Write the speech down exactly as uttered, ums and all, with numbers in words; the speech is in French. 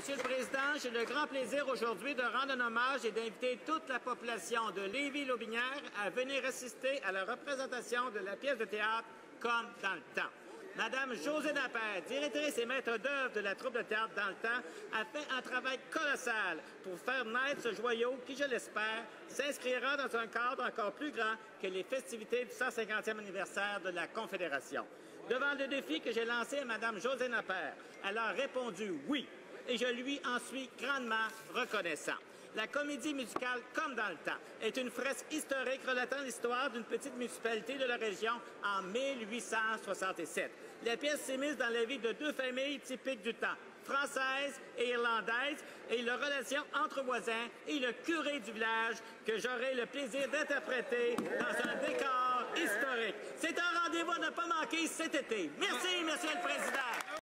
Monsieur le Président, j'ai le grand plaisir aujourd'hui de rendre un hommage et d'inviter toute la population de Lévis-Lotbinière à venir assister à la représentation de la pièce de théâtre Comme dans le temps. Madame Josée Napper, directrice et maître d'œuvre de la troupe de théâtre Dans le temps, a fait un travail colossal pour faire naître ce joyau qui, je l'espère, s'inscrira dans un cadre encore plus grand que les festivités du cent cinquantième anniversaire de la Confédération. Devant le défi que j'ai lancé à Madame Josée Napper, elle a répondu oui, et je lui en suis grandement reconnaissant. La comédie musicale Comme dans le temps est une fresque historique relatant l'histoire d'une petite municipalité de la région en mille huit cent soixante-sept. La pièce s'immisce dans la vie de deux familles typiques du temps, française et irlandaise, et la relation entre voisins et le curé du village que j'aurai le plaisir d'interpréter dans un décor historique. C'est un rendez-vous à ne pas manquer cet été. Merci, Monsieur le Président.